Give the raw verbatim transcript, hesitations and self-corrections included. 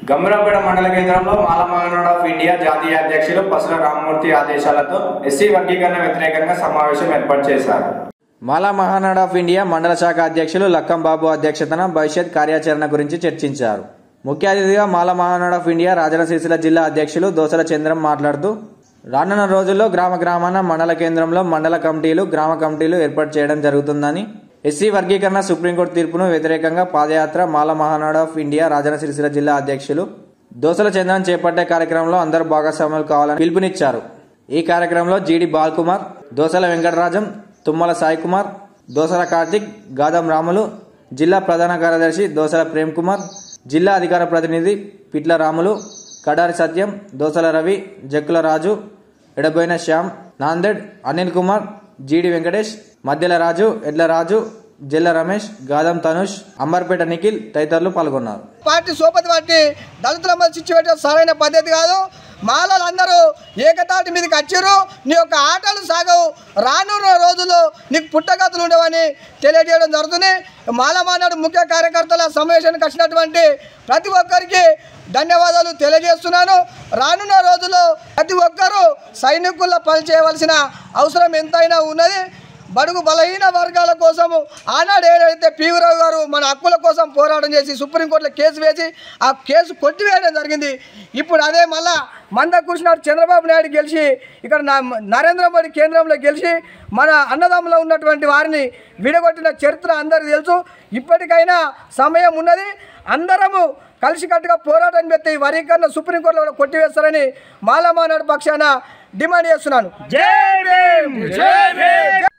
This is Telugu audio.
గంభీరాపేట మండల కేంద్రంలో మాల మహానాడు ఆఫ్ ఇండియా జాతీయ అధ్యక్షులు పసుల రామమూర్తి ఆదేశాలతో ఎస్సీ వర్గీకరణ వ్యతిరేకంగా సమావేశం ఏర్పాటు చేశారు. మాల మహానాడు ఆఫ్ ఇండియా మండల శాఖ అధ్యక్షులు లక్కం బాబు అధ్యక్షతన భవిష్యత్ కార్యాచరణ గురించి చర్చించారు. ముఖ్య అతిథిగా మాల మహానాడు ఆఫ్ ఇండియా రాజన్న సిరిసిల్ల జిల్లా అధ్యక్షులు దోసల చంద్రం మాట్లాడుతూ రానున్న రోజుల్లో గ్రామ గ్రామాన మండల కేంద్రంలో మండల కమిటీలు గ్రామ కమిటీలు ఏర్పాటు చేయడం జరుగుతుందని, ఎస్సీ వర్గీకరణ సుప్రీంకోర్టు తీర్పును వ్యతిరేకంగా పాదయాత్ర మాల మహానాడు ఆఫ్ ఇండియా రాజన్న సిరిసిల్ల జిల్లా అధ్యక్షులు దోసల చంద్రం చేపట్టే కార్యక్రమంలో అందరూ భాగస్వాములు కావాలని పిలుపునిచ్చారు. ఈ కార్యక్రమంలో జీడి బాల్కుమార్, దోసల వెంకటరాజం, తుమ్మల సాయి కుమార్, దోసల కార్తిక్, గాదం రాములు, జిల్లా ప్రధాన కార్యదర్శి దోసల ప్రేమ్ కుమార్, జిల్లా అధికార ప్రతినిధి పిట్ల రాములు, కడారి సత్యం, దోసల రవి, జక్కుల రాజు, ఎడబోయిన శ్యామ్, నాందేడ్ అనిల్ కుమార్, జీడి వెంకటేష్, మధ్యల రాజు, ఎడ్ల రాజు, జిల్లా రమేష్, గాదం తనుష్, అంబర్పేట నిఖిల్ తదితరులు పాల్గొన్నారు. పార్టీ సోపతి పార్టీ దళితుల మధ్య చిచ్చుపెట్టే సరైన పద్ధతి కాదు. మాలలందరూ ఏకతాటి మీదకి వచ్చారు. నీ యొక్క ఆటలు సాగవు. రానున్న రోజుల్లో నీకు పుట్టగతులు ఉండవని తెలియజేయడం జరుగుతుంది. మాల మహానాడు ముఖ్య కార్యకర్తల సమావేశానికి వచ్చినటువంటి ప్రతి ఒక్కరికి ధన్యవాదాలు తెలియజేస్తున్నాను. రానున్న రోజుల్లో ప్రతి ఒక్కరూ సైనికుల్లో పనిచేయవలసిన అవసరం ఎంతైనా ఉన్నది. బడుగు బలహీన వర్గాల కోసము ఆనాడు ఏదైతే పీవీరావు గారు మన హక్కుల కోసం పోరాటం చేసి సుప్రీంకోర్టులో కేసు వేసి ఆ కేసు కొట్టివేయడం జరిగింది. ఇప్పుడు అదే మళ్ళా మందకృష్ణ చంద్రబాబు నాయుడు గెలిచి ఇక్కడ నరేంద్ర మోడీ కేంద్రంలో గెలిచి మన అన్నదమ్ములో ఉన్నటువంటి వారిని విడగొట్టిన చరిత్ర అందరికీ తెలుసు. ఇప్పటికైనా సమయం ఉన్నది. అందరము కలిసికట్టుగా పోరాటం పెట్టి ఈ వర్గీకరణ సుప్రీంకోర్టులో కొట్టివేస్తారని మాల మహానాడు పక్షాన డిమాండ్ చేస్తున్నాను. జై భీమ్, జై భీమ్.